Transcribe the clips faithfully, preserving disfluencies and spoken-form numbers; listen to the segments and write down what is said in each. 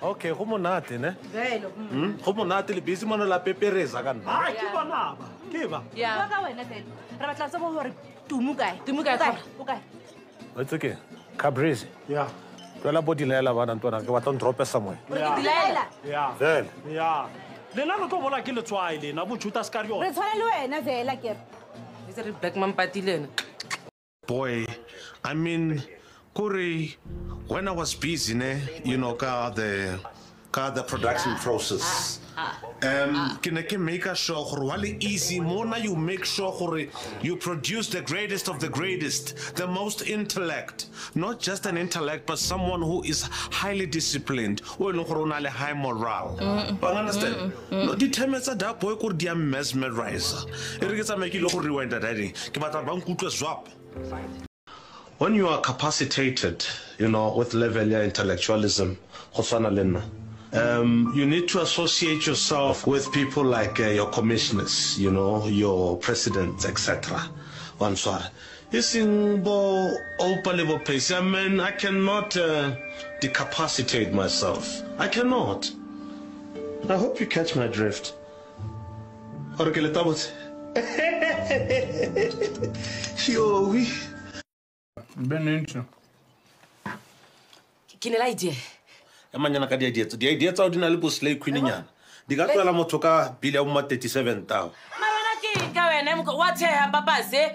Okay, go monate ne? Velo. Hmm? Go monate le busy mona la pepereza ka nna. Ah, ke ba naba. Ke ba? Yeah. Ka wena teng. Re batla tsebo hore tumu kae? Tumu kae? O kae? It's okay. Cabrizi. Yeah. Twela body lela bana ntwana ke batla ndrope somewhere. Re dilaela. Yeah. Then. Yeah. Lena lo tlo bona ke le tswai lena bo Judas Iscariot. Re tshwana le wena vela ke. Is it black man party lena? Boy, I mean, Kuri, when I was busy, ne, you know, car the car the production process. Um, can I can make a show really easy. Mona, you make sure you produce the greatest of the greatest, the most intellect, not just an intellect, but someone who is highly disciplined, or high morale. You understand? No, the time is that boy could be a mesmerizer. It gets a make you look rewind that I swap. When you are capacitated, you know, with level of intellectualism, um, you need to associate yourself with people like uh, your commissioners, you know, your presidents, et cetera. One sorry. I mean, I cannot uh, decapacitate myself. I cannot. I hope you catch my drift. Yo, we. Benito. Ke ne la idea. E manyana ka di idea. Di idea tsa o dina le bo slay queen nyana. Di ka tswela motho ka bill ya mo thirty-seven thousand. Ma wena ke ka wena mo wa theha papa se.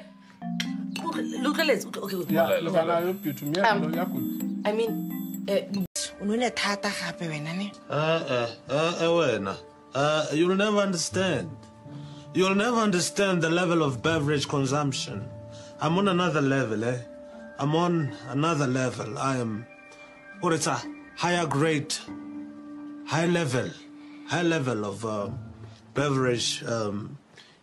Lotleletse. Okay. Ya le bana yo pitu mi ya lo ya ku. I mean, eh unone thata gape wena ne? Uh uh uh wena. Uh you'll never understand. You'll never understand the level of beverage consumption. I'm on another level, eh? I'm on another level. I am, or it's a higher grade, high level, high level of um, beverage um,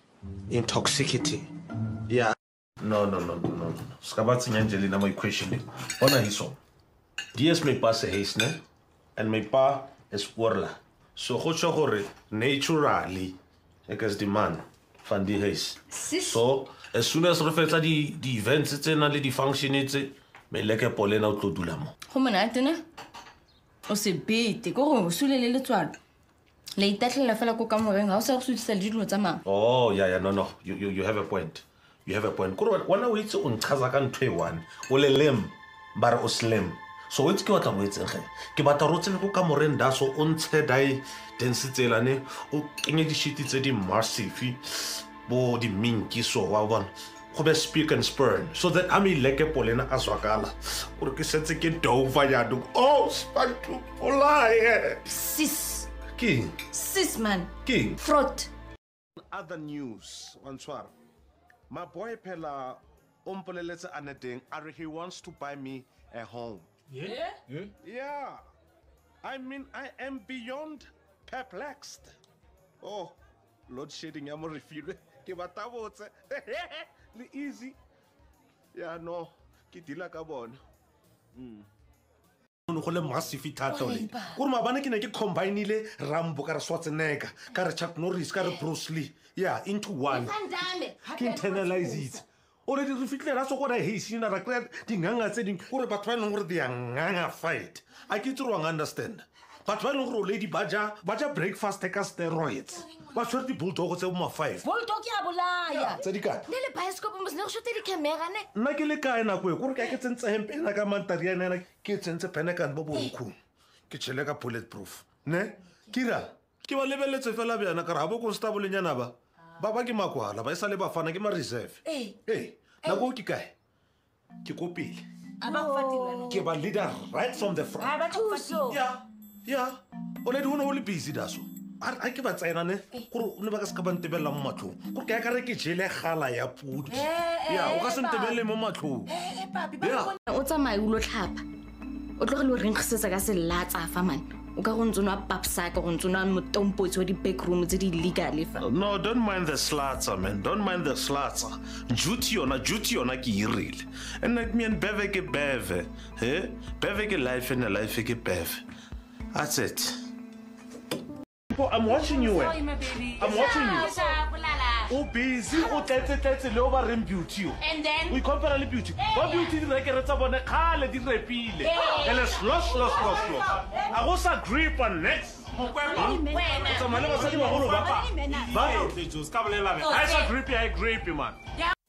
intoxicity. Yeah. No, no, no, no, no, no. Skabatsi Angelina, my question. Ona hiso. D S may pass a haste, ne? And my pa is warla. So, hocho hore naturally, because demand, fandi haste. So, as soon as reflects the the events it's in the function it's me like a pollen out to do lamo. Come on, Antena. O se bete go sule le letswalo. Le itatlela fela go ka moreng ha o sa go sutisa le dilo tsa mang. Oh yeah yeah no no you you you have a point. You have a point. Kuro wana o itse o nchaza ka ntwe one. O le lem bar o slim. So it's ke batla mo etse ge. Ke batla rotse le go ka moreng da so o ntshe dai density lane o kenye di shit tse di massive. Bo di minki so wa bona go be speak and spurn so that I mean like a polena aswakala or ke setse ke dova ya do oh spantu polai Sis king sis man king front. Other news, Answar. My boy Pella umpoleletse aneteng are he wants to buy me a home. Yeah? Yeah. Yeah. I mean I am beyond perplexed. Oh, load shedding ya mo refile. Ke batabotse. Le easy. Yeah, no. Ke dila ka bona. Mm. No go le massive thata le. Gore mabane ke ne ke combine ile Rambo ka re Schwarzenegger, ka re Chuck Norris, ka re Bruce Lee. Yeah, into one. Ke internalize it. Already re fitlela so go ra hey sina ra kry dinganga tse ding gore batho ba neng gore di nganga fight. I ke tse wrong understand. Batho ba neng gore lady baja baja breakfast take steroids. Ba tshwere di bulldog tse mo five. Bulldog ya bolaya. Tse di ka. Le le bioscope mo se le go shote di camera ne. Nna ke le kae na kwe gore ka ke tsentse hempe na ka mantariana na ke tsentse penekan bo borukhu. Ke tshele ka bulletproof. Ne? Kira. Ke ba lebeletse fela bjana ka ra bo constable nyana ba. Ba ba ke makwala ba isa le ba fana ke ma reserve. Eh. Eh. Na go ke kae? Ke kopile. Aba go fatilwa. Ke ba leader right from the front. Aba go fatilwa. Yeah. Yeah. Already una o le busy daso. I ke ba tsena ne gore o ne ba ka se ka ba ntebella mo matlhong gore ke a ka re ke jele gala ya pudi ya o ka se ntebelle mo matlhong eh papi ba o tsamaye o lo tlhapa o tlogele o reng kgsetsa ka se latsa fa man o ka go ntsona papsa ka go ntsona motompotsi wa di backroom tse di illegal fa. No, don't mind the slaughter, man. Don't mind the slaughter. Duty yona, duty yona ke irile. And like me and beve ke beve. Eh? Beve ke life and life ke beve. That's it. I'm watching you. Eh? Sorry, my baby. I'm watching you. o busy o tletse tletse le o ba reng beauty o And then- o ikompara le beauty ba beauty direkere tsa bone kgale di repile ele slow slow slow slow a go sa grip on next tsamaya le basadi bagolo ba ba ba sa grip ya grip man